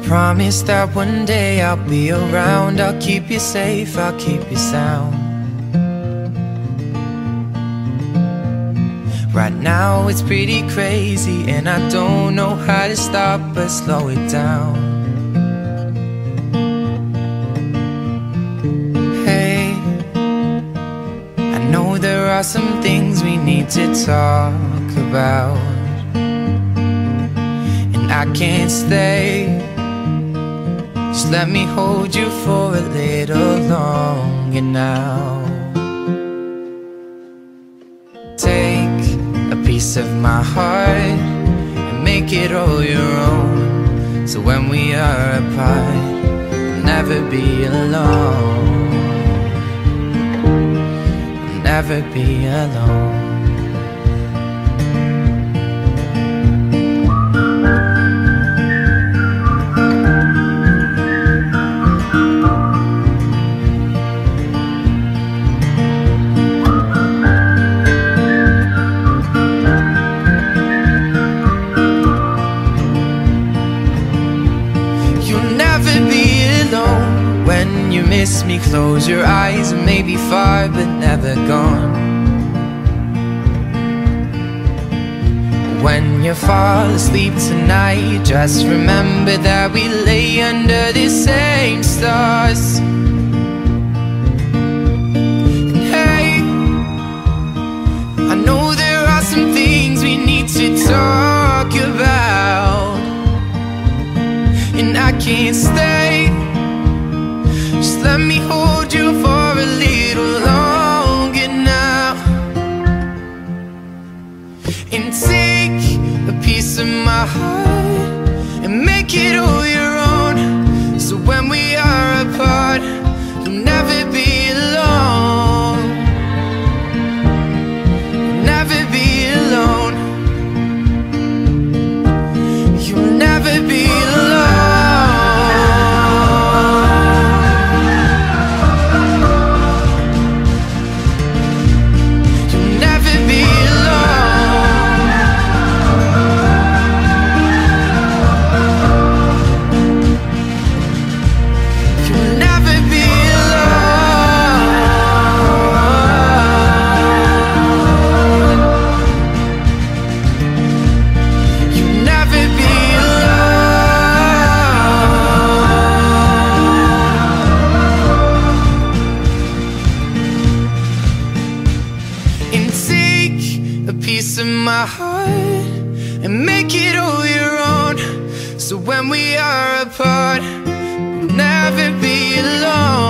promise that one day I'll be around. I'll keep you safe, I'll keep you sound. Right now it's pretty crazy, and I don't know how to stop but slow it down. Hey, I know there are some things we need to talk about, and I can't stay. Just let me hold you for a little longer now. Take a piece of my heart and make it all your own, so when we are apart, you'll never be alone. You'll never be alone. When you miss me, close your eyes and maybe far but never gone. When you fall asleep tonight, just remember that we lay under the same stars. And hey, I know there are some things we need to talk about, and I can't stay. Just let me hold you for a little longer now, and take a piece of my heart and make it all your own, so when we are apart, you'll never be alone. You'll never be alone. You'll never be alone. Piece of my heart and make it all your own, so when we are apart, we'll never be alone.